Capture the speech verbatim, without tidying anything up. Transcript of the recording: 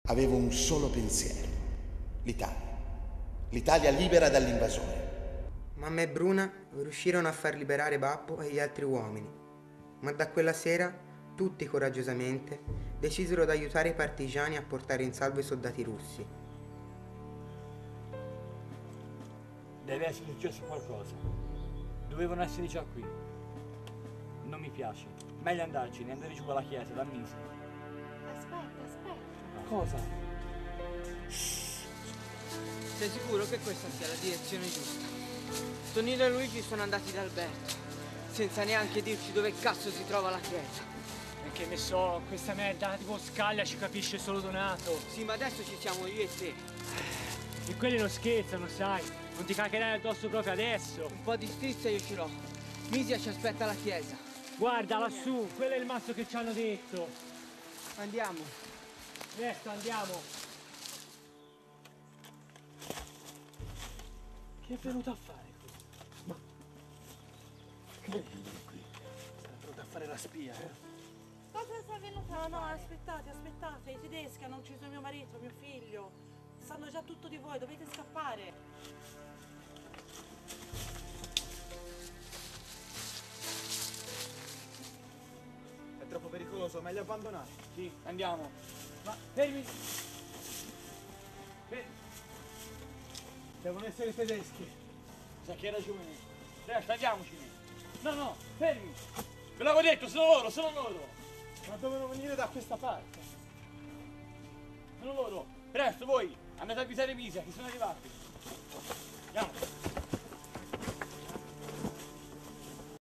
avevo un solo pensiero. L'Italia. L'Italia libera dall'invasore. Mamma e Bruna riuscirono a far liberare Babbo e gli altri uomini, ma da quella sera tutti coraggiosamente decisero di aiutare i partigiani a portare in salvo i soldati russi. Deve essere successo qualcosa. Dovevano essere già qui. Non mi piace. Meglio andarcene, andare giù alla chiesa, da Misi. Aspetta, aspetta. Cosa? Sei sicuro che questa sia la direzione giusta? Tonino e Luigi sono andati da Alberto, senza neanche dirci dove cazzo si trova la chiesa. Perché ne so, questa merda tipo Scaglia ci capisce solo Donato. Sì, ma adesso ci siamo io e te. E quelli non scherzano, sai. Non ti caccherai addosso proprio adesso. Un po' di stizza io ce l'ho. Misia ci aspetta alla chiesa. Guarda lassù, quello è il mazzo che ci hanno detto. Andiamo. Presto, andiamo. Che è venuto a fare qui? Ma... Che è venuto qui? Sarà venuto a fare la spia, eh? Cosa sei venuta? No, no, aspettate, aspettate. I tedeschi hanno ucciso mio marito, mio figlio. Sanno già tutto di voi, dovete scappare. È troppo pericoloso, meglio abbandonare. Sì, andiamo. Ma fermi! Fermi! Devono essere tedeschi. Sa che hai ragione. Presto, andiamocene. No, no, fermi. Ve l'avevo detto, sono loro, sono loro. Ma dovevano venire da questa parte. Sono loro. Presto, voi. Andate a avvisare Misia che sono arrivati. Andiamo.